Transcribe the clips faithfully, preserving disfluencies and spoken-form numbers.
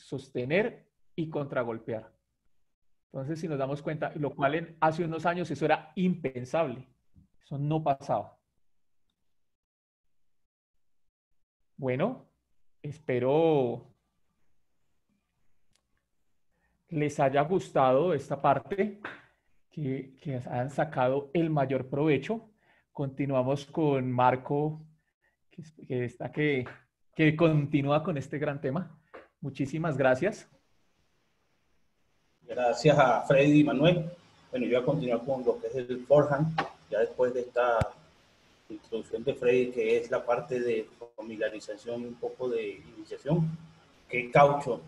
sostener y contragolpear. Entonces, si nos damos cuenta, lo cual en, hace unos años eso era impensable. Eso no pasaba. Bueno, espero les haya gustado esta parte, que, que hayan sacado el mayor provecho. Continuamos con Marco, que, que está que, que continúa con este gran tema. Muchísimas gracias. Gracias a Freddy y Manuel. Bueno, yo voy a continuar con lo que es el forehand, ya después de esta introducción de Freddy, que es la parte de familiarización y un poco de iniciación. ¿Qué caucho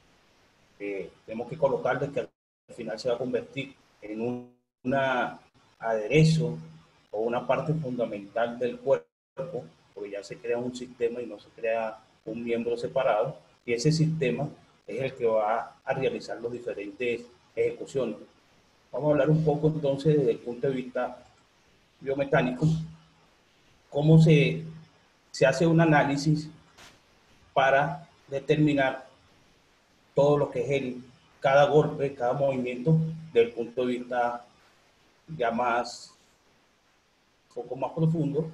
eh, tenemos que colocarle que al final se va a convertir en un una aderezo o una parte fundamental del cuerpo, porque ya se crea un sistema y no se crea un miembro separado, y ese sistema es el que va a realizar las diferentes ejecuciones. Vamos a hablar un poco entonces desde el punto de vista biomecánico, cómo se, se hace un análisis para determinar todo lo que es el, cada golpe, cada movimiento, desde el punto de vista ya más, un poco más profundo,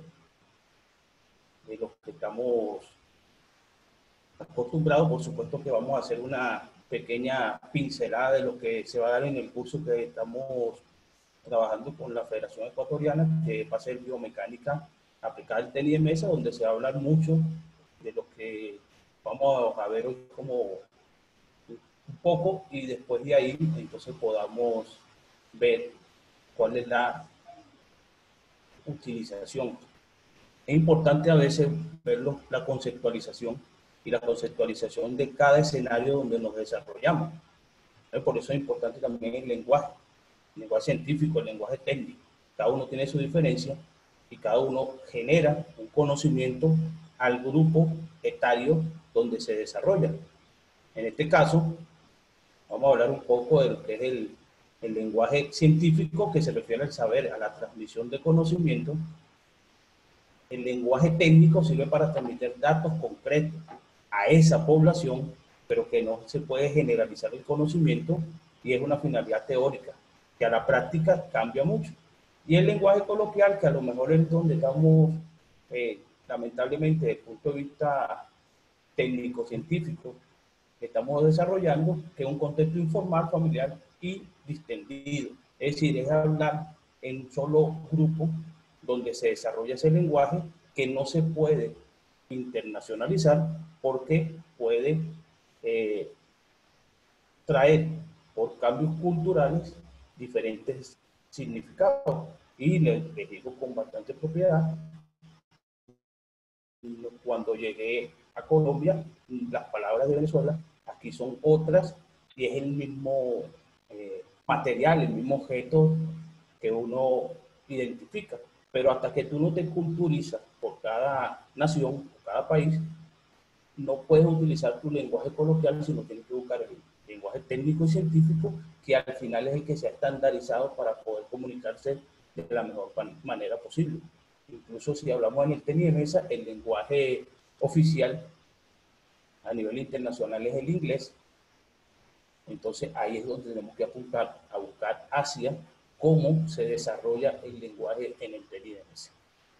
de los que estamos acostumbrados. Por supuesto que vamos a hacer una pequeña pincelada de lo que se va a dar en el curso que estamos trabajando con la Federación Ecuatoriana, que va a ser biomecánica aplicada al tenis de mesa, donde se va a hablar mucho de lo que vamos a ver hoy como un poco, y después de ahí entonces podamos ver cuál es la utilización. Es importante a veces ver la conceptualización y la conceptualización de cada escenario donde nos desarrollamos. Por eso es importante también el lenguaje, el lenguaje científico, el lenguaje técnico. Cada uno tiene su diferencia y cada uno genera un conocimiento al grupo etario donde se desarrolla. En este caso, vamos a hablar un poco de lo que es el, el lenguaje científico, que se refiere al saber, a la transmisión de conocimiento. El lenguaje técnico sirve para transmitir datos concretos a esa población, pero que no se puede generalizar el conocimiento, y es una finalidad teórica, que a la práctica cambia mucho. Y el lenguaje coloquial, que a lo mejor es donde estamos, eh, lamentablemente, desde el punto de vista técnico-científico, que estamos desarrollando, que es un contexto informal, familiar y distendido. Es decir, es hablar en un solo grupo donde se desarrolla ese lenguaje, que no se puede internacionalizar porque puede eh, traer por cambios culturales diferentes significados. Y les, les digo con bastante propiedad, cuando llegué a Colombia, las palabras de Venezuela aquí son otras, y es el mismo eh, material, el mismo objeto que uno identifica. Pero hasta que tú no te culturizas por cada nación, por cada país, no puedes utilizar tu lenguaje coloquial, sino tienes que buscar el lenguaje técnico y científico, que al final es el que se ha estandarizado para poder comunicarse de la mejor manera posible. Incluso si hablamos en el tenis de mesa, el lenguaje oficial a nivel internacional es el inglés. Entonces ahí es donde tenemos que apuntar a buscar hacia cómo se desarrolla el lenguaje en el tenis de mesa.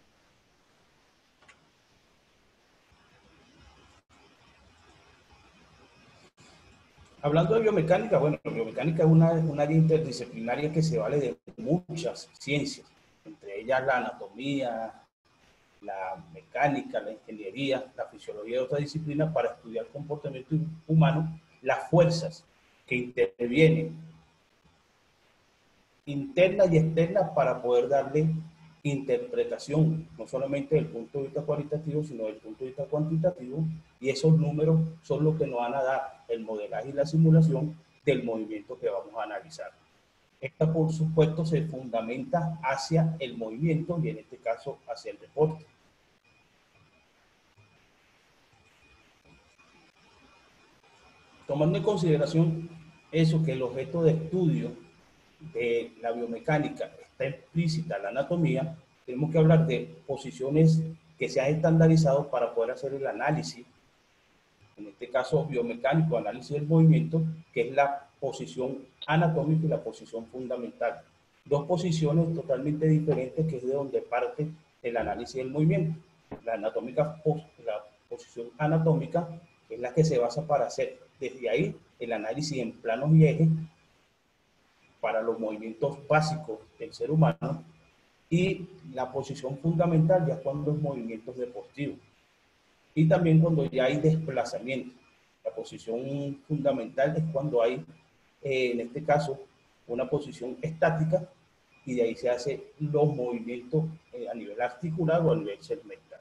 Hablando de biomecánica, bueno, biomecánica es una, una área interdisciplinaria que se vale de muchas ciencias, entre ellas la anatomía, la mecánica, la ingeniería, la fisiología y otras disciplinas, para estudiar el comportamiento humano, las fuerzas que intervienen internas y externas para poder darle interpretación, no solamente desde el punto de vista cualitativo, sino desde el punto de vista cuantitativo, y esos números son los que nos van a dar el modelaje y la simulación del movimiento que vamos a analizar. Esta, por supuesto, se fundamenta hacia el movimiento y en este caso hacia el deporte. Tomando en consideración eso, que el objeto de estudio de la biomecánica está implícita en la anatomía, tenemos que hablar de posiciones que se han estandarizado para poder hacer el análisis en este caso biomecánico, análisis del movimiento, que es la posición anatómica y la posición fundamental. Dos posiciones totalmente diferentes, que es de donde parte el análisis del movimiento. La anatómica, la posición anatómica es la que se basa para hacer desde ahí el análisis en planos y ejes para los movimientos básicos del ser humano, y la posición fundamental ya cuando es movimientos deportivos y también cuando ya hay desplazamiento. La posición fundamental es cuando hay, eh, en este caso, una posición estática, y de ahí se hacen los movimientos eh, a nivel articular o a nivel segmental.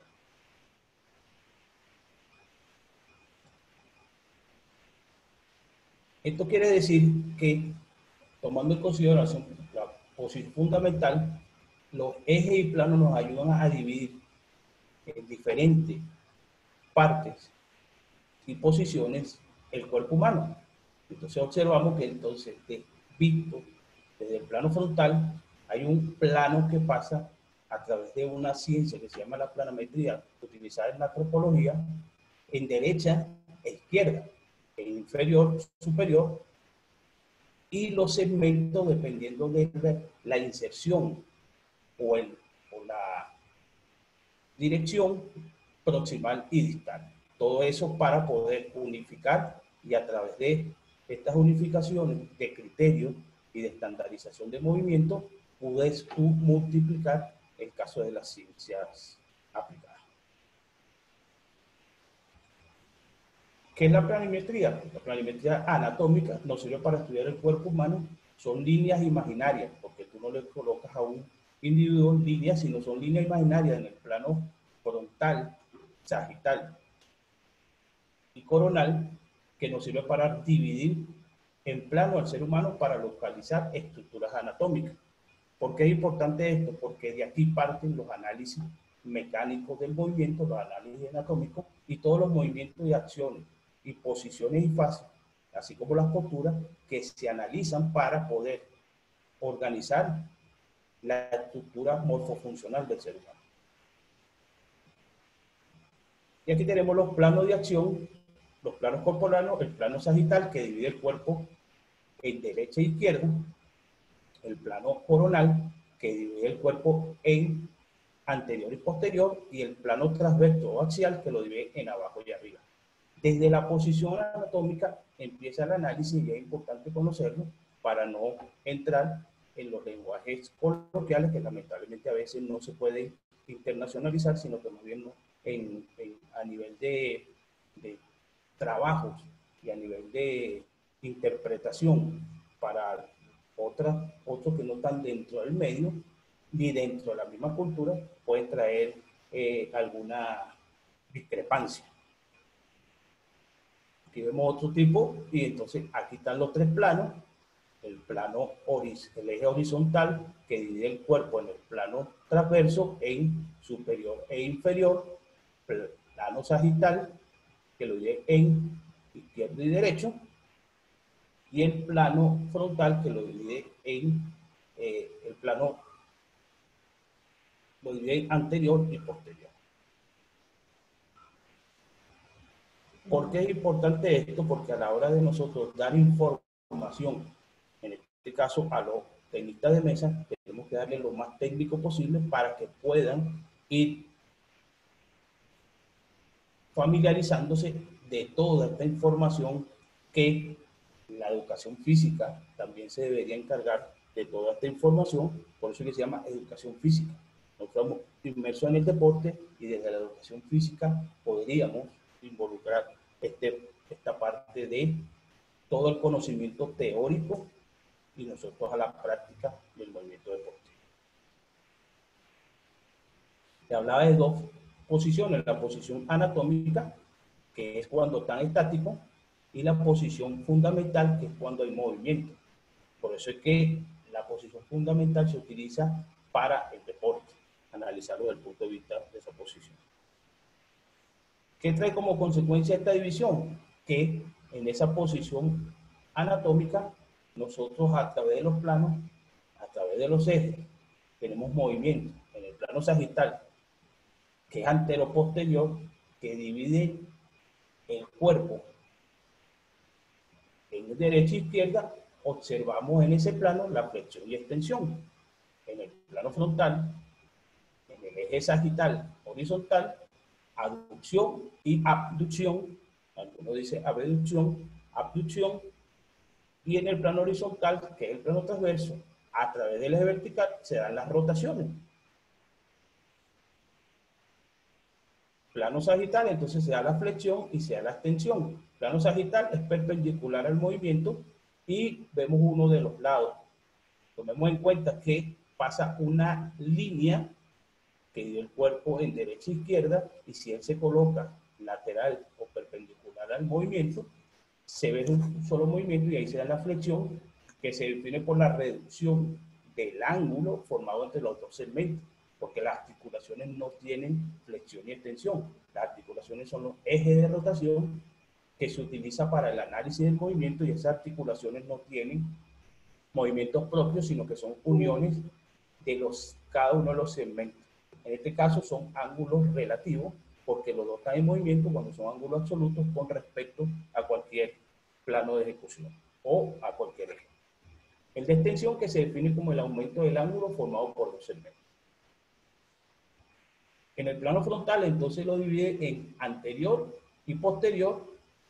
Esto quiere decir que, tomando en consideración la posición fundamental, los ejes y planos nos ayudan a dividir en diferentes partes y posiciones el cuerpo humano. Entonces observamos que entonces, de, visto desde el plano frontal, hay un plano que pasa a través de una ciencia que se llama la planometría, utilizada en la antropología, en derecha e izquierda, en inferior, superior, y los segmentos dependiendo de la inserción o, el, o la dirección proximal y distal. Todo eso para poder unificar, y a través de estas unificaciones de criterios y de estandarización de movimiento, puedes tú multiplicar el caso de las ciencias aplicadas. ¿Qué es la planimetría? La planimetría anatómica nos sirve para estudiar el cuerpo humano. Son líneas imaginarias, porque tú no le colocas a un individuo líneas, sino son líneas imaginarias en el plano frontal, sagital y coronal, que nos sirve para dividir en plano al ser humano para localizar estructuras anatómicas. ¿Por qué es importante esto? Porque de aquí parten los análisis mecánicos del movimiento, los análisis anatómicos y todos los movimientos y acciones y posiciones y fases, así como las posturas, que se analizan para poder organizar la estructura morfofuncional del ser humano. Y aquí tenemos los planos de acción, los planos corporales, el plano sagital, que divide el cuerpo en derecha e izquierda, el plano coronal, que divide el cuerpo en anterior y posterior, y el plano transverso o axial, que lo divide en abajo y arriba. Desde la posición anatómica empieza el análisis, y es importante conocerlo para no entrar en los lenguajes coloquiales que lamentablemente a veces no se pueden internacionalizar, sino que más bien no, en, en, a nivel de, de trabajos y a nivel de interpretación para otras, otros que no están dentro del medio ni dentro de la misma cultura, pueden traer eh, alguna discrepancia. Aquí vemos otro tipo, y entonces aquí están los tres planos. El plano, el eje horizontal, que divide el cuerpo en el plano transverso en superior e inferior, el plano sagital, que lo divide en izquierdo y derecho, y el plano frontal, que lo divide en eh, el plano, lo divide en anterior y posterior. ¿Por qué es importante esto? Porque a la hora de nosotros dar información, en este caso a los tecnistas de mesa, tenemos que darle lo más técnico posible para que puedan ir familiarizándose de toda esta información, que la educación física también se debería encargar de toda esta información. Por eso es que se llama educación física. Nosotros estamos inmersos en el deporte, y desde la educación física podríamos involucrar este, esta parte de todo el conocimiento teórico y nosotros a la práctica del movimiento deportivo. Se hablaba de dos posiciones: la posición anatómica, que es cuando están estáticos, y la posición fundamental, que es cuando hay movimiento. Por eso es que la posición fundamental se utiliza para el deporte, analizarlo desde el punto de vista de esa posición. ¿Qué trae como consecuencia esta división? Que en esa posición anatómica, nosotros a través de los planos, a través de los ejes, tenemos movimiento. En el plano sagital, que es antero-posterior, que divide el cuerpo en derecha e izquierda, observamos en ese plano la flexión y extensión. En el plano frontal, en el eje sagital horizontal, aducción y abducción, algunos dicen abducción, abducción, y en el plano horizontal, que es el plano transverso, a través del eje vertical se dan las rotaciones. Plano sagital, entonces se da la flexión y se da la extensión. Plano sagital es perpendicular al movimiento y vemos uno de los lados. Tomemos en cuenta que pasa una línea que dio el cuerpo en derecha e izquierda, y si él se coloca lateral o perpendicular al movimiento, se ve un solo movimiento y ahí se da la flexión, que se define por la reducción del ángulo formado entre los dos segmentos, porque las articulaciones no tienen flexión y extensión. Las articulaciones son los ejes de rotación que se utiliza para el análisis del movimiento, y esas articulaciones no tienen movimientos propios, sino que son uniones de los, cada uno de los segmentos. En este caso son ángulos relativos, porque los dos están en movimiento cuando son ángulos absolutos con respecto a cualquier plano de ejecución o a cualquier eje. El de extensión, que se define como el aumento del ángulo formado por dos segmentos. En el plano frontal, entonces lo divide en anterior y posterior,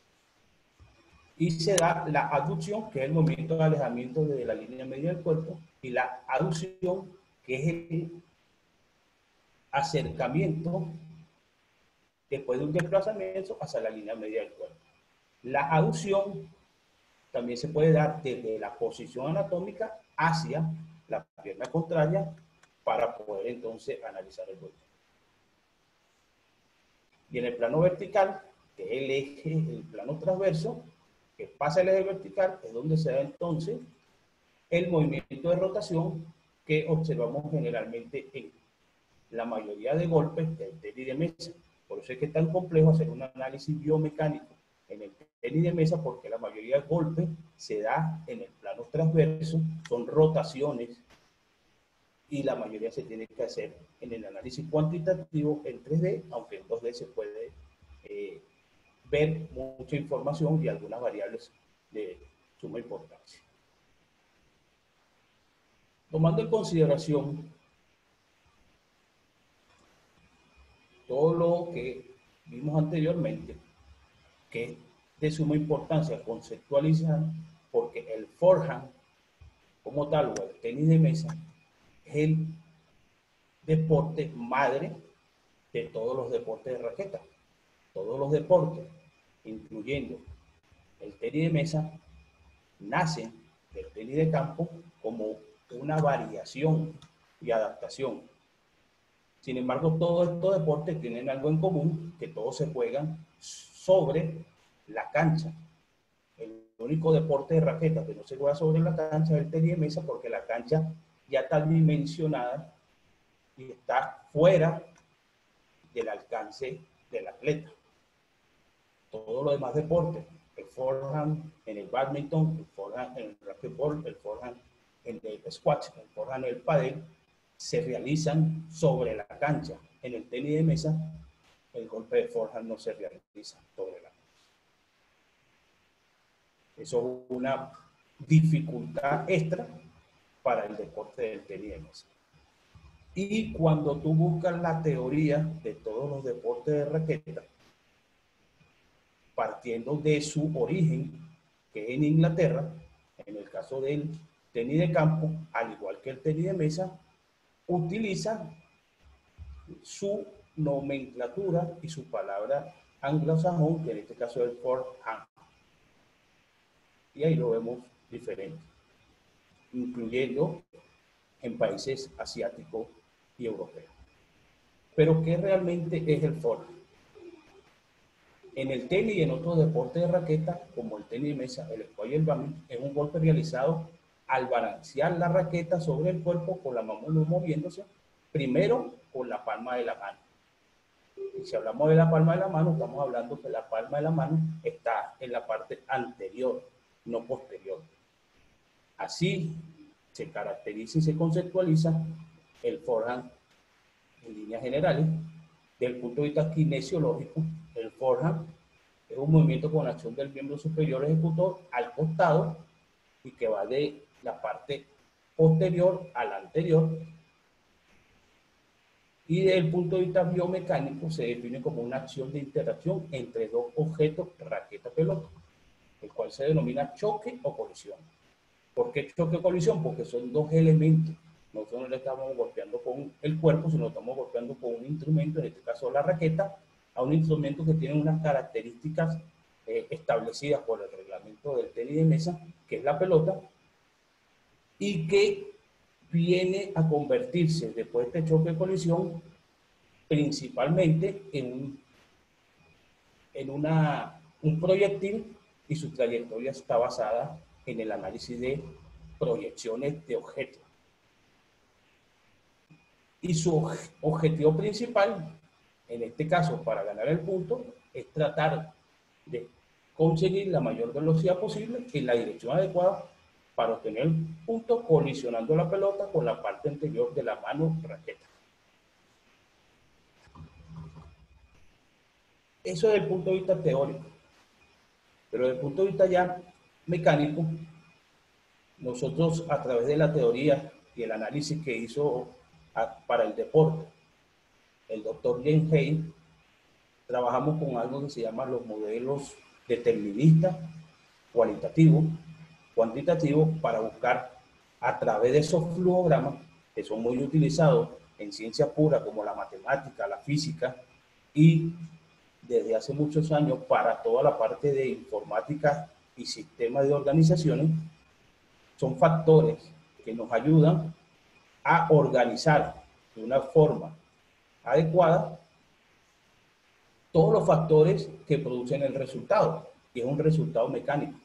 y se da la abducción, que es el movimiento de alejamiento de la línea media del cuerpo, y la aducción, que es el acercamiento después de un desplazamiento hacia la línea media del cuerpo. La aducción también se puede dar desde la posición anatómica hacia la pierna contraria para poder entonces analizar el movimiento. Y en el plano vertical, que es el eje, el plano transverso, que pasa el eje vertical, es donde se da entonces el movimiento de rotación que observamos generalmente en la mayoría de golpes del tenis de mesa. Por eso es que es tan complejo hacer un análisis biomecánico en el tenis de mesa, porque la mayoría de golpes se da en el plano transverso, son rotaciones, y la mayoría se tiene que hacer en el análisis cuantitativo en tres D, aunque en dos D se puede eh, ver mucha información y algunas variables de suma importancia. Tomando en consideración todo lo que vimos anteriormente, que es de suma importancia conceptualizar, porque el forehand como tal, o el tenis de mesa, es el deporte madre de todos los deportes de raqueta. Todos los deportes, incluyendo el tenis de mesa, nacen del tenis de campo como una variación y adaptación. Sin embargo, todos estos deportes tienen algo en común, que todos se juegan sobre la cancha. El único deporte de raqueta que no se juega sobre la cancha es el tenis de mesa, porque la cancha ya está dimensionada y está fuera del alcance del atleta. Todos los demás deportes, el forehand en el badminton, el forehand en el racquetball, el forehand en el squash, el forehand en el pádel, se realizan sobre la cancha. En el tenis de mesa, el golpe de forehand no se realiza sobre la cancha. Eso es una dificultad extra para el deporte del tenis de mesa. Y cuando tú buscas la teoría de todos los deportes de raqueta, partiendo de su origen, que es en Inglaterra, en el caso del tenis de campo, al igual que el tenis de mesa, utiliza su nomenclatura y su palabra anglosajón, que en este caso es el forehand. Y ahí lo vemos diferente, incluyendo en países asiáticos y europeos. Pero ¿qué realmente es el forehand? En el tenis y en otros deportes de raqueta, como el tenis de mesa, el squash y el badminton, es un golpe realizado al balancear la raqueta sobre el cuerpo con la mano moviéndose, primero con la palma de la mano. Y si hablamos de la palma de la mano, estamos hablando que la palma de la mano está en la parte anterior, no posterior. Así se caracteriza y se conceptualiza el forehand en líneas generales. Desde el punto de vista kinesiológico, el forehand Es un movimiento con acción del miembro superior ejecutor al costado y que va de la parte posterior a la anterior. Y desde el punto de vista biomecánico se define como una acción de interacción entre dos objetos, raqueta-pelota, el cual se denomina choque o colisión. ¿Por qué choque o colisión? Porque son dos elementos. Nosotros no le estamos golpeando con el cuerpo, sino estamos golpeando con un instrumento, en este caso la raqueta, a un instrumento que tiene unas características eh, establecidas por el reglamento del tenis de mesa, que es la pelota, y que viene a convertirse después de este choque de colisión principalmente en, un, en una, un proyectil, y su trayectoria está basada en el análisis de proyecciones de objetos. Y su objetivo principal, en este caso para ganar el punto, es tratar de conseguir la mayor velocidad posible en la dirección adecuada para obtener el punto, colisionando la pelota con la parte anterior de la mano raqueta. Eso desde el punto de vista teórico. Pero desde el punto de vista ya mecánico, nosotros a través de la teoría y el análisis que hizo a, para el deporte el doctor James Hay, trabajamos con algo que se llama los modelos deterministas, cualitativos, cuantitativos, para buscar a través de esos flujogramas, que son muy utilizados en ciencia pura como la matemática, la física, y desde hace muchos años para toda la parte de informática y sistemas de organizaciones, son factores que nos ayudan a organizar de una forma adecuada todos los factores que producen el resultado, y es un resultado mecánico.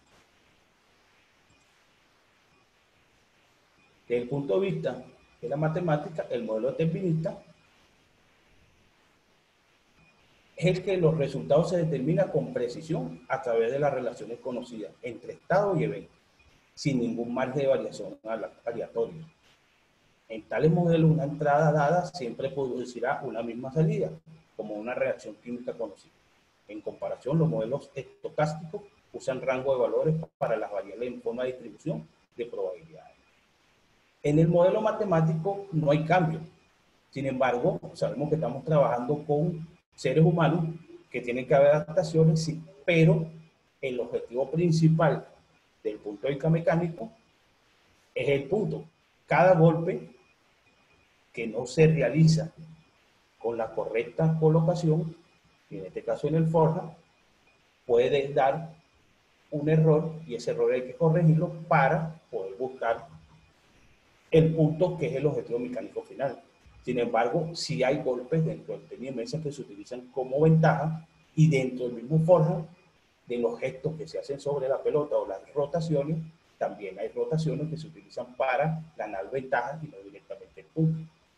Desde el punto de vista de la matemática, el modelo determinista es el que los resultados se determinan con precisión a través de las relaciones conocidas entre estado y evento, sin ningún margen de variación aleatoria. En tales modelos, una entrada dada siempre producirá una misma salida, como una reacción química conocida. En comparación, los modelos estocásticos usan rango de valores para las variables en forma de distribución de probabilidades. En el modelo matemático no hay cambio. Sin embargo, sabemos que estamos trabajando con seres humanos, que tienen que haber adaptaciones, sí, pero el objetivo principal del punto de vista mecánico es el punto. Cada golpe que no se realiza con la correcta colocación, y en este caso en el forja, puede dar un error, y ese error hay que corregirlo para poder buscar el punto que es el objetivo mecánico final. Sin embargo, si sí hay golpes dentro del tenis de mesa que se utilizan como ventaja, y dentro del mismo forja, de los gestos que se hacen sobre la pelota o las rotaciones, también hay rotaciones que se utilizan para ganar ventajas y no directamente el punto.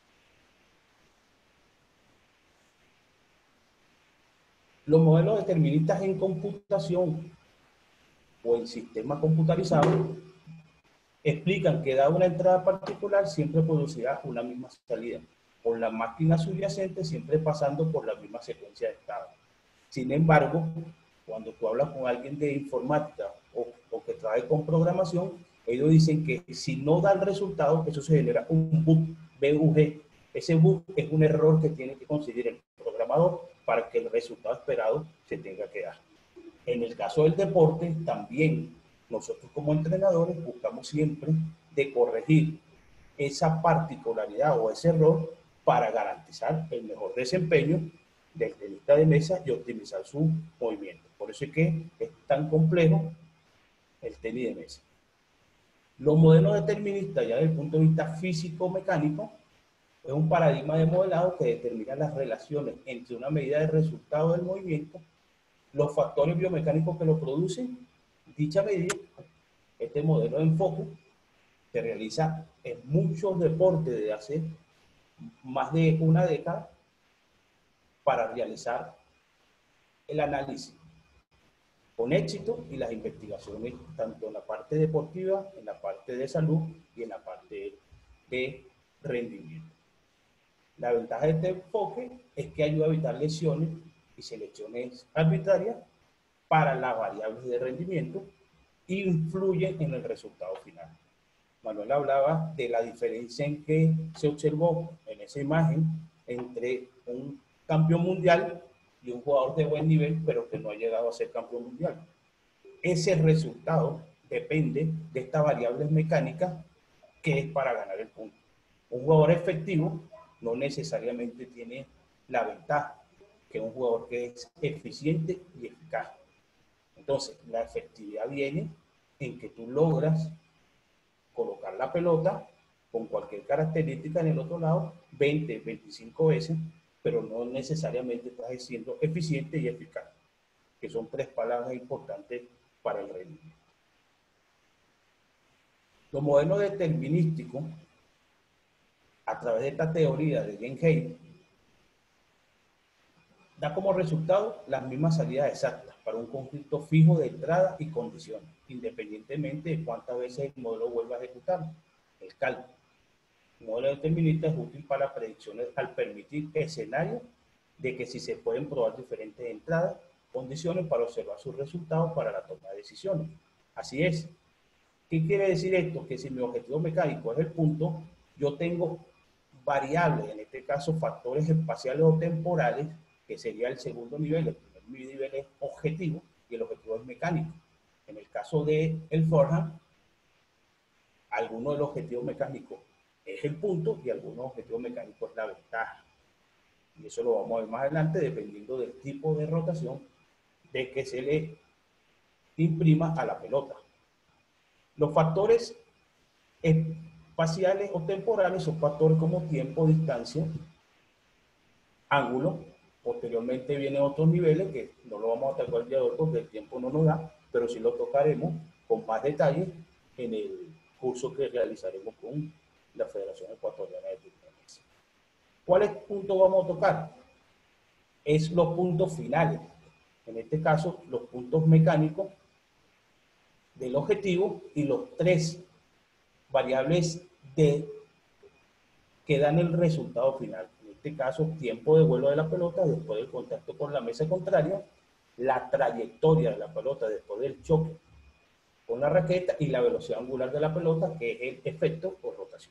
Los modelos deterministas en computación o en sistema computarizado explican que dada una entrada particular siempre producirá una misma salida, con la máquina subyacente siempre pasando por la misma secuencia de estado. Sin embargo, cuando tú hablas con alguien de informática o, o que trabaje con programación, ellos dicen que si no da el resultado, eso se genera un bug, B U G. Ese bug es un error que tiene que conseguir el programador para que el resultado esperado se tenga que dar. En el caso del deporte, también nosotros como entrenadores buscamos siempre de corregir esa particularidad o ese error para garantizar el mejor desempeño del tenista de mesa y optimizar su movimiento. Por eso es que es tan complejo el tenis de mesa. Los modelos deterministas, ya desde el punto de vista físico-mecánico, es un paradigma de modelado que determina las relaciones entre una medida de resultado del movimiento, los factores biomecánicos que lo producen, dicha medida. Este modelo de enfoque se realiza en muchos deportes desde hace más de una década para realizar el análisis con éxito y las investigaciones tanto en la parte deportiva, en la parte de salud y en la parte de rendimiento. La ventaja de este enfoque es que ayuda a evitar lesiones y selecciones arbitrarias para las variables de rendimiento y influyen en el resultado final. Manuel hablaba de la diferencia en que se observó en esa imagen entre un campeón mundial y un jugador de buen nivel, pero que no ha llegado a ser campeón mundial. Ese resultado depende de estas variables mecánicas que es para ganar el punto. Un jugador efectivo no necesariamente tiene la ventaja que un jugador que es eficiente y eficaz. Entonces, la efectividad viene en que tú logras colocar la pelota con cualquier característica en el otro lado veinte, veinticinco veces, pero no necesariamente estás siendo eficiente y eficaz, que son tres palabras importantes para el rendimiento. Los modelos determinísticos, a través de esta teoría de Genheim, da como resultado las mismas salidas exactas para un conflicto fijo de entrada y condiciones, independientemente de cuántas veces el modelo vuelva a ejecutar el cálculo. El modelo determinista es útil para predicciones al permitir escenarios de que si se pueden probar diferentes entradas, condiciones para observar sus resultados para la toma de decisiones. Así es. ¿Qué quiere decir esto? Que si mi objetivo mecánico es el punto, yo tengo variables, en este caso factores espaciales o temporales, que sería el segundo nivel. El primer nivel es objetivo y el objetivo es mecánico. En el caso del forehand, alguno de los objetivos mecánicos es el punto y algunos objetivos mecánicos es la ventaja. Y eso lo vamos a ver más adelante dependiendo del tipo de rotación de que se le imprima a la pelota. Los factores espaciales o temporales son factores como tiempo, distancia, ángulo. Posteriormente vienen otros niveles que no lo vamos a tocar el día de hoy porque el tiempo no nos da, pero sí lo tocaremos con más detalle en el curso que realizaremos con la Federación Ecuatoriana de Tenis. ¿Cuáles puntos vamos a tocar? Es los puntos finales. En este caso, los puntos mecánicos del objetivo y los tres variables de, que dan el resultado final. En este caso, tiempo de vuelo de la pelota después del contacto con la mesa contraria, la trayectoria de la pelota después del choque con la raqueta y la velocidad angular de la pelota, que es el efecto por rotación.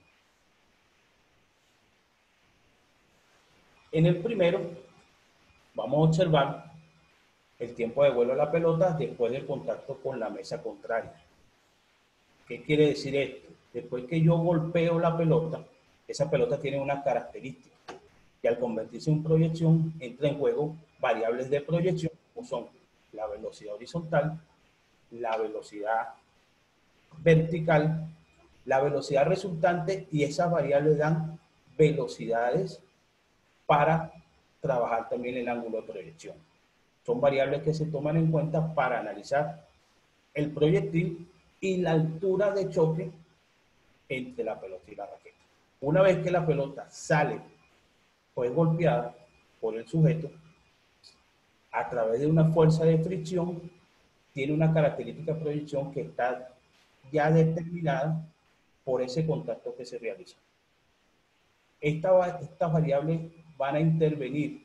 En el primero, vamos a observar el tiempo de vuelo de la pelota después del contacto con la mesa contraria. ¿Qué quiere decir esto? Después que yo golpeo la pelota, esa pelota tiene una característica, y al convertirse en proyección, entra en juego variables de proyección, como son la velocidad horizontal, la velocidad vertical, la velocidad resultante, y esas variables dan velocidades para trabajar también el ángulo de proyección. Son variables que se toman en cuenta para analizar el proyectil y la altura de choque entre la pelota y la raqueta. Una vez que la pelota sale o es golpeada por el sujeto, a través de una fuerza de fricción, tiene una característica de proyección que está ya determinada por ese contacto que se realiza. Esta, estas variables van a intervenir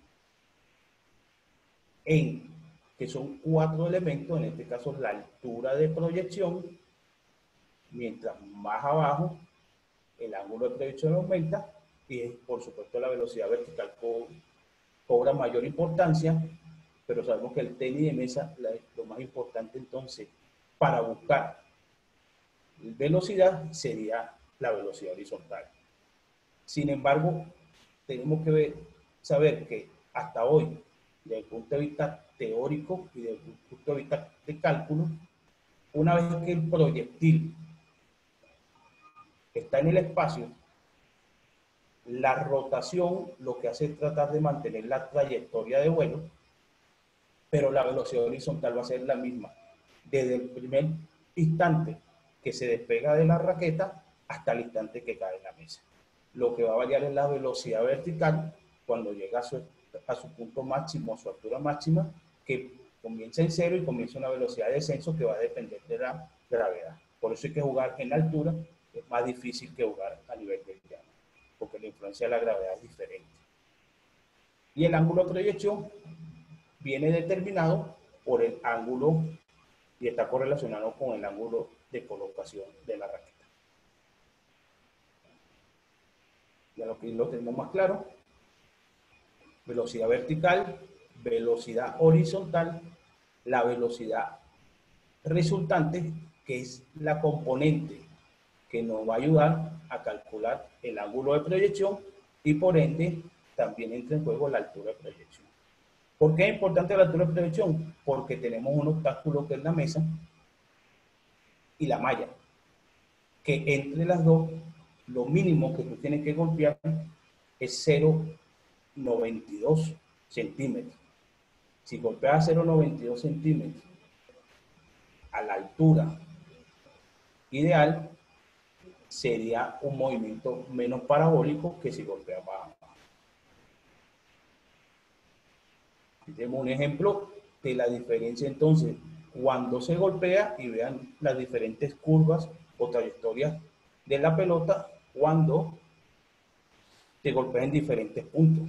en, que son cuatro elementos, en este caso la altura de proyección, mientras más abajo el ángulo de proyección aumenta y por supuesto la velocidad vertical co cobra mayor importancia, pero sabemos que el tenis de mesa, la, lo más importante entonces para buscar velocidad sería la velocidad horizontal. Sin embargo, tenemos que ver, saber que hasta hoy, desde el punto de vista teórico y desde el punto de vista de cálculo, una vez que el proyectil está en el espacio, la rotación lo que hace es tratar de mantener la trayectoria de vuelo, pero la velocidad horizontal va a ser la misma, desde el primer instante que se despega de la raqueta hasta el instante que cae en la mesa. Lo que va a variar es la velocidad vertical cuando llega a su, a su punto máximo, a su altura máxima, que comienza en cero y comienza una velocidad de descenso que va a depender de la gravedad. Por eso hay que jugar en altura, es más difícil que jugar a nivel del llano, porque la influencia de la gravedad es diferente. Y el ángulo de proyección viene determinado por el ángulo y está correlacionado con el ángulo de colocación de la raqueta. Ya lo que lo tenemos más claro, velocidad vertical, velocidad horizontal, la velocidad resultante, que es la componente que nos va a ayudar a calcular el ángulo de proyección y por ende también entra en juego la altura de proyección. ¿Por qué es importante la altura de proyección? Porque tenemos un obstáculo que es la mesa y la malla, que entre las dos, lo mínimo que tú tienes que golpear es cero coma noventa y dos centímetros. Si golpeas cero coma noventa y dos centímetros a la altura ideal, sería un movimiento menos parabólico que si golpeas más abajo. Tenemos un ejemplo de la diferencia entonces cuando se golpea y vean las diferentes curvas o trayectorias de la pelota cuando se golpea en diferentes puntos.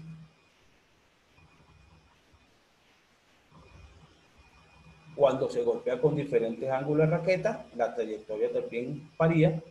Cuando se golpea con diferentes ángulos de raqueta, la trayectoria también varía.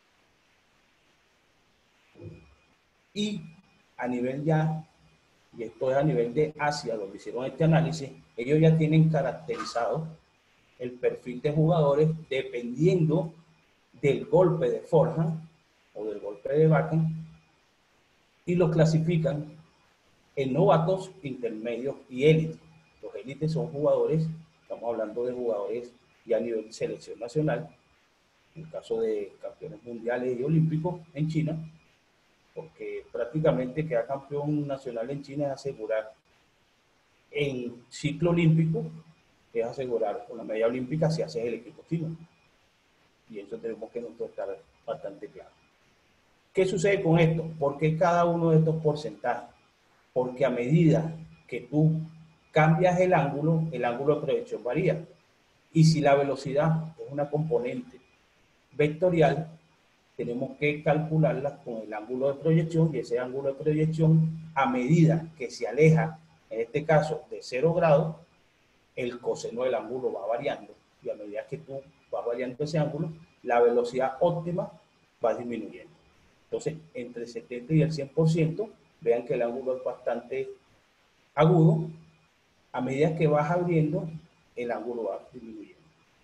Y a nivel ya, y esto es a nivel de Asia, donde hicieron este análisis, ellos ya tienen caracterizado el perfil de jugadores dependiendo del golpe de forehand o del golpe de backhand y lo clasifican en novatos, intermedios y élites. Los élites son jugadores, estamos hablando de jugadores ya a nivel de selección nacional, en el caso de campeones mundiales y olímpicos en China, porque prácticamente quedar campeón nacional en China es asegurar en ciclo olímpico, es asegurar una medalla olímpica si haces el equipo chino. Y eso tenemos que nosotros estar bastante claro. ¿Qué sucede con esto? ¿Por qué cada uno de estos porcentajes? Porque a medida que tú cambias el ángulo, el ángulo de proyección varía. Y si la velocidad es una componente vectorial, tenemos que calcularla con el ángulo de proyección y ese ángulo de proyección, a medida que se aleja, en este caso de cero grados, el coseno del ángulo va variando. Y a medida que tú vas variando ese ángulo, la velocidad óptima va disminuyendo. Entonces, entre el setenta y el cien por ciento, vean que el ángulo es bastante agudo. A medida que vas abriendo, el ángulo va disminuyendo.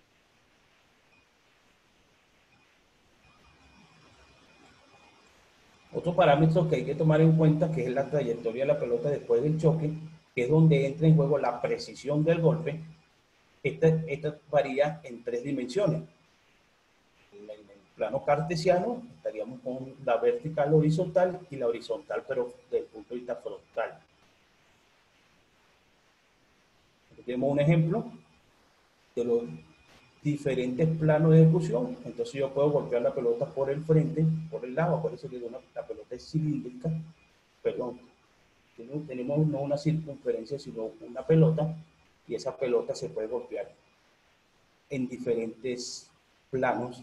Otro parámetro que hay que tomar en cuenta, que es la trayectoria de la pelota después del choque, que es donde entra en juego la precisión del golpe. Esta, esta varía en tres dimensiones. En el plano cartesiano estaríamos con la vertical horizontal y la horizontal, pero desde el punto de vista frontal. Aquí tenemos un ejemplo de los diferentes planos de ejecución. Entonces yo puedo golpear la pelota por el frente, por el lado, por eso que una, la pelota es cilíndrica, perdón, tenemos no una circunferencia, sino una pelota, y esa pelota se puede golpear en diferentes planos: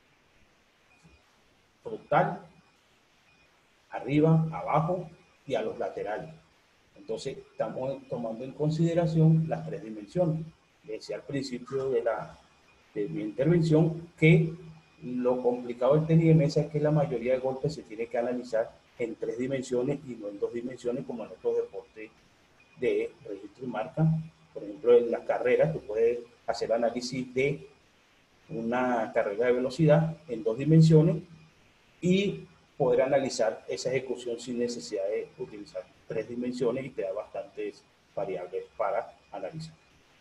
frontal, arriba, abajo y a los laterales. Entonces estamos tomando en consideración las tres dimensiones. Les decía al principio de, la, de mi intervención que lo complicado del tenis de mesa es que la mayoría de golpes se tiene que analizar en tres dimensiones y no en dos dimensiones como en otros deportes de registro y marca. Por ejemplo, en las carreras tú puedes hacer análisis de una carrera de velocidad en dos dimensiones y poder analizar esa ejecución sin necesidad de utilizar tres dimensiones y te da bastantes variables para analizar.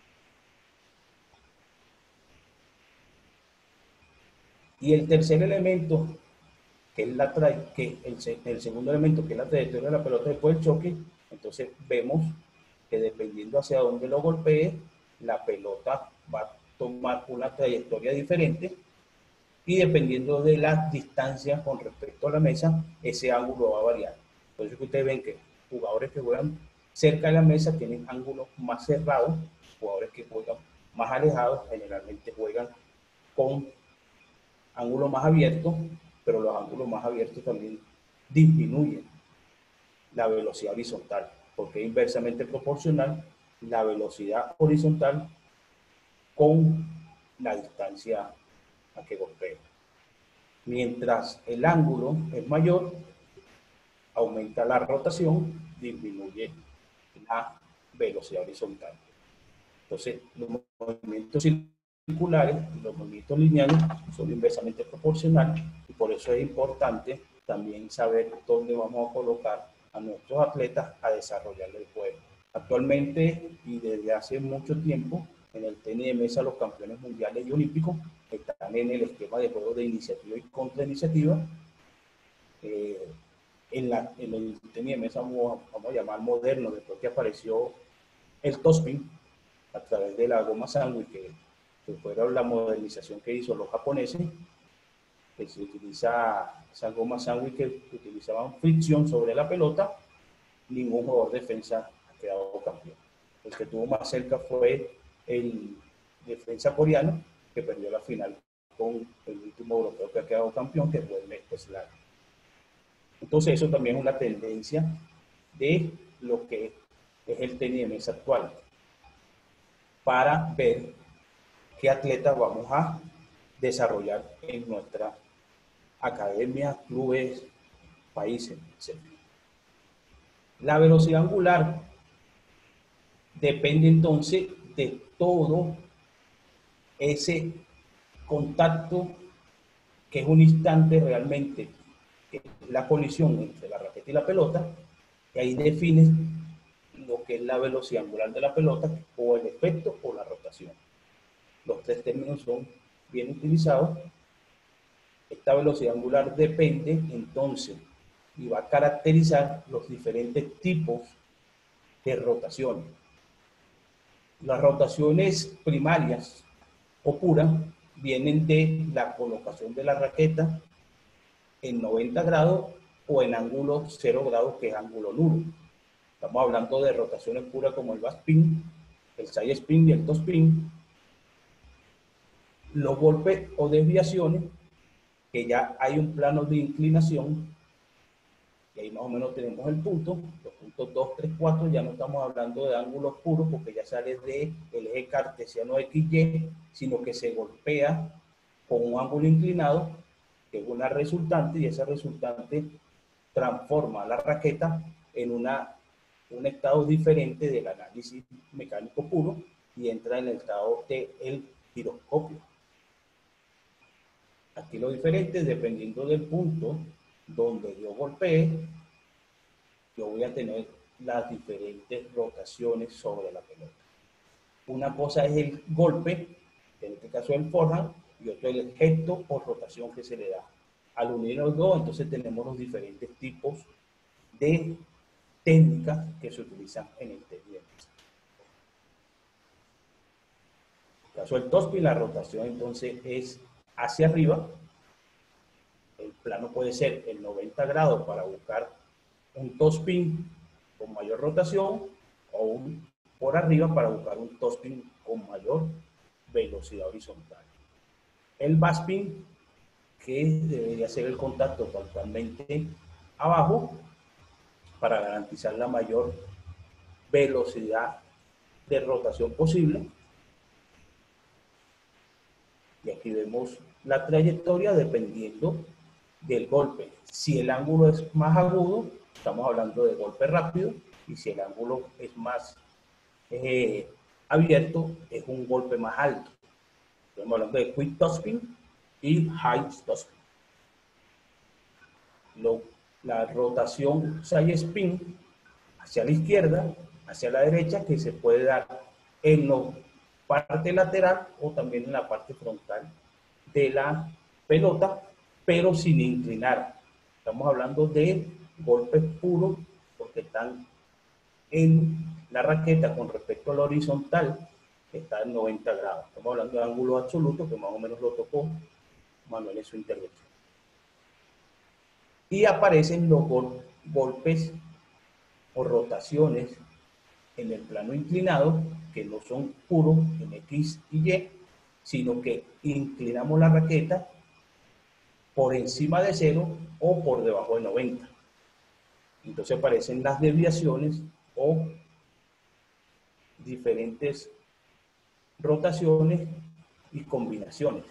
Y el tercer elemento, que es la tra que el, el segundo elemento, que es la trayectoria de la pelota después del choque, entonces vemos que dependiendo hacia dónde lo golpee, la pelota va a tomar una trayectoria diferente y dependiendo de la distancia con respecto a la mesa, ese ángulo va a variar. Por eso que ustedes ven que jugadores que juegan cerca de la mesa tienen ángulos más cerrados, jugadores que juegan más alejados generalmente juegan con ángulos más abiertos, pero los ángulos más abiertos también disminuyen la velocidad horizontal, porque es inversamente proporcional la velocidad horizontal con la distancia a que golpea. Mientras el ángulo es mayor, aumenta la rotación, disminuye la velocidad horizontal. Entonces, los movimientos circulares y los movimientos lineales son inversamente proporcionales, y por eso es importante también saber dónde vamos a colocar a nuestros atletas a desarrollar el juego. Actualmente y desde hace mucho tiempo, en el tenis de mesa los campeones mundiales y olímpicos están en el esquema de juego de iniciativa y contrainiciativa. Eh, en, la, en el tenis de mesa, vamos, vamos a llamar moderno, después que apareció el topspin a través de la goma sándwich, que, que fue la modernización que hizo los japoneses, que se utiliza esa goma sándwich que utilizaban fricción sobre la pelota. Ningún jugador de defensa ha quedado campeón. El que tuvo más cerca fue el defensa coreano, que perdió la final con el último europeo que ha quedado campeón, que fue el Slav. Entonces eso también es una tendencia de lo que es el tenis de mesa actual, para ver qué atletas vamos a desarrollar en nuestra academia, clubes, países, etcétera. La velocidad angular depende entonces de todo ese contacto, que es un instante realmente, que es la colisión entre la raqueta y la pelota, y ahí define lo que es la velocidad angular de la pelota, o el efecto o la rotación. Los tres términos son bien utilizados. Esta velocidad angular depende entonces y va a caracterizar los diferentes tipos de rotaciones. Las rotaciones primarias o puras vienen de la colocación de la raqueta en noventa grados o en ángulo cero grados, que es ángulo nulo. Estamos hablando de rotaciones puras como el backspin, el side spin y el topspin. Los golpes o desviaciones, que ya hay un plano de inclinación, y ahí más o menos tenemos el punto, los puntos dos, tres, cuatro, ya no estamos hablando de ángulos puros, porque ya sale del eje cartesiano equis ye, sino que se golpea con un ángulo inclinado, que es una resultante, y esa resultante transforma la raqueta en una, un estado diferente del análisis mecánico puro, y entra en el estado del giroscopio. Aquí lo diferente, dependiendo del punto donde yo golpee, yo voy a tener las diferentes rotaciones sobre la pelota. Una cosa es el golpe, en este caso el forehand, y otro es el gesto o rotación que se le da. Al unir los dos, entonces tenemos los diferentes tipos de técnicas que se utilizan en el tenis de mesa. En el caso del topspin, la rotación entonces es hacia arriba. El plano puede ser el noventa grados para buscar un topspin con mayor rotación, o un por arriba para buscar un topspin con mayor velocidad horizontal. El backspin, que debería ser el contacto totalmente abajo para garantizar la mayor velocidad de rotación posible. Y aquí vemos la trayectoria dependiendo del golpe. Si el ángulo es más agudo, estamos hablando de golpe rápido, y si el ángulo es más eh, abierto, es un golpe más alto. Estamos hablando de quick topspin y high topspin. Lo, la rotación side spin hacia la izquierda, hacia la derecha, que se puede dar en la parte lateral o también en la parte frontal de la pelota, pero sin inclinar. Estamos hablando de golpes puros, porque están en la raqueta con respecto a la horizontal, está en noventa grados. Estamos hablando de ángulo absoluto, que más o menos lo tocó Manuel en su intervención. Y aparecen los gol golpes o rotaciones en el plano inclinado, que no son puros en X y Y, sino que inclinamos la raqueta por encima de cero o por debajo de noventa. Entonces aparecen las desviaciones o diferentes rotaciones y combinaciones.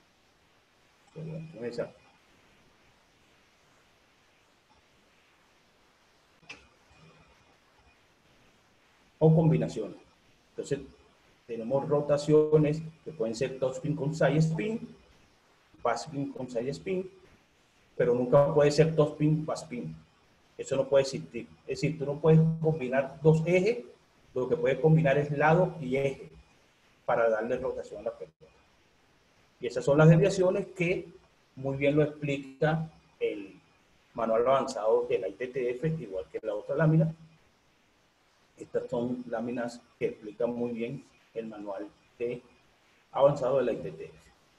O combinaciones. Entonces, tenemos rotaciones que pueden ser topspin con side spin, backspin con side spin, pero nunca puede ser topspin, backspin. Eso no puede existir. Es decir, tú no puedes combinar dos ejes, lo que puedes combinar es lado y eje para darle rotación a la pelota. Y esas son las desviaciones que muy bien lo explica el manual avanzado de la I T T F, igual que la otra lámina. Estas son láminas que explican muy bien el manual de avanzado de la I T T F.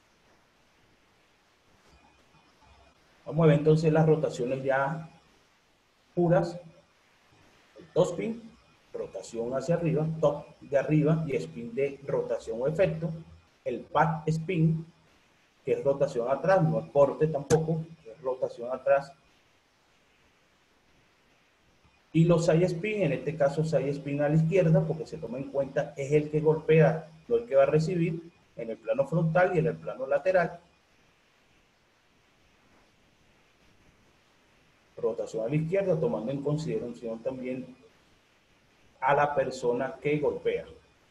Vamos a ver entonces las rotaciones ya puras. El topspin, rotación hacia arriba, top de arriba y spin de rotación o efecto. El back spin, que es rotación atrás, no es corte tampoco, es rotación atrás. Y los side spin, en este caso side spin a la izquierda, porque se toma en cuenta, es el que golpea, no el que va a recibir, en el plano frontal y en el plano lateral. Rotación a la izquierda, tomando en consideración también a la persona que golpea.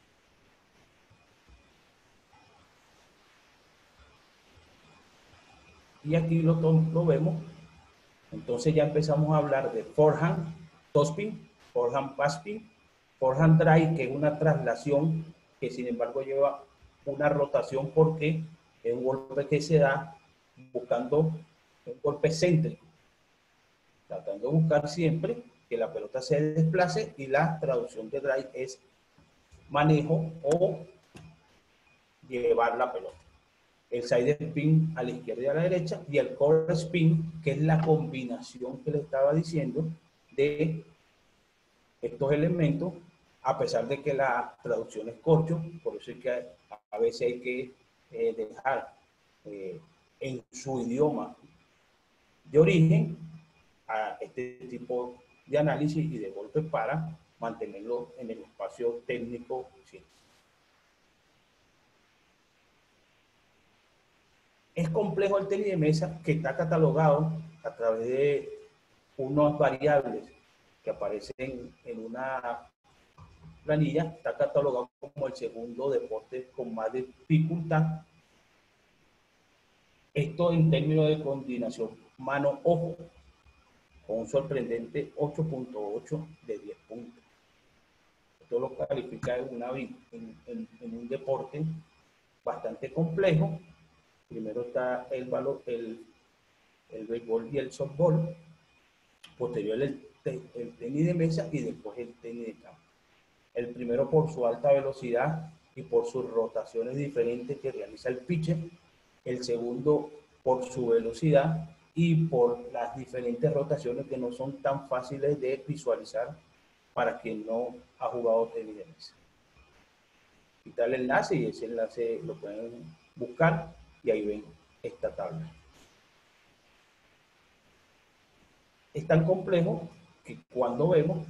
Y aquí lo, lo vemos. Entonces ya empezamos a hablar de forehand, topspin, forehand, backspin, forehand drive, que es una traslación que sin embargo lleva una rotación porque es un golpe que se da buscando un golpe céntrico, tratando de buscar siempre que la pelota se desplace, y la traducción de drive es manejo o llevar la pelota. El side spin a la izquierda y a la derecha, y el core spin, que es la combinación que le estaba diciendo de estos elementos, a pesar de que la traducción es corcho, por eso es que a, a veces hay que eh, dejar eh, en su idioma de origen a este tipo de análisis y de golpes para mantenerlo en el espacio técnico. Sí. Es complejo el tenis de mesa, que está catalogado a través de unas variables que aparecen en una planilla. Está catalogado como el segundo deporte con más dificultad. Esto en términos de coordinación mano-ojo, con un sorprendente ocho punto ocho de diez puntos. Esto lo califica en, una, en, en, en un deporte bastante complejo. Primero está el, valor, el, el béisbol y el softball, posterior el, el tenis de mesa y después el tenis de campo. El primero por su alta velocidad y por sus rotaciones diferentes que realiza el pitcher. El segundo por su velocidad y por las diferentes rotaciones que no son tan fáciles de visualizar para quien no ha jugado tenis de mesa. Aquí está el enlace, y ese enlace lo pueden buscar y ahí ven esta tabla. Es tan complejo que cuando vemos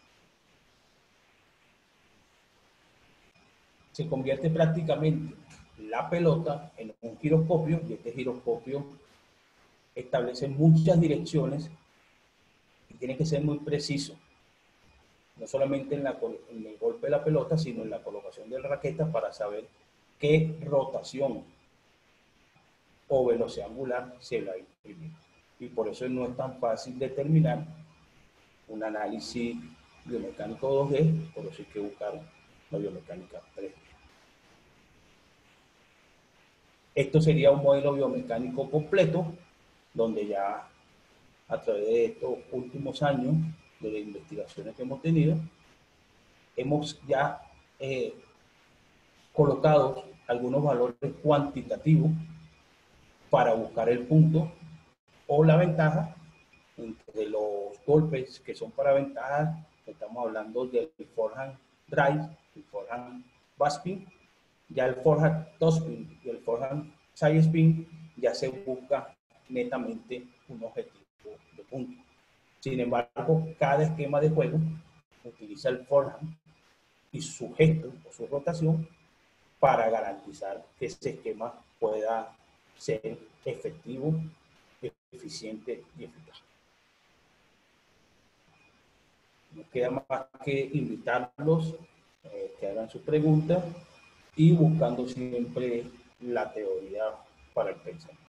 se convierte prácticamente la pelota en un giroscopio, y este giroscopio establece muchas direcciones y tiene que ser muy preciso, no solamente en, la, en el golpe de la pelota, sino en la colocación de la raqueta, para saber qué rotación o velocidad angular se va a imprimir. Y por eso no es tan fácil determinar un análisis biomecánico dos D, por eso hay que buscar la biomecánica tres D. Esto sería un modelo biomecánico completo, donde ya a través de estos últimos años de las investigaciones que hemos tenido, hemos ya eh, colocado algunos valores cuantitativos para buscar el punto o la ventaja entre los golpes que son para ventaja. Estamos hablando del forehand drive, el forehand backspin. Ya el forehand topspin y el forehand side spin ya se busca netamente un objetivo de punto. Sin embargo, cada esquema de juego utiliza el forehand y su gesto o su rotación para garantizar que ese esquema pueda ser efectivo, eficiente y eficaz. No queda más que invitarlos eh, que hagan sus preguntas y buscando siempre la teoría para el pensamiento.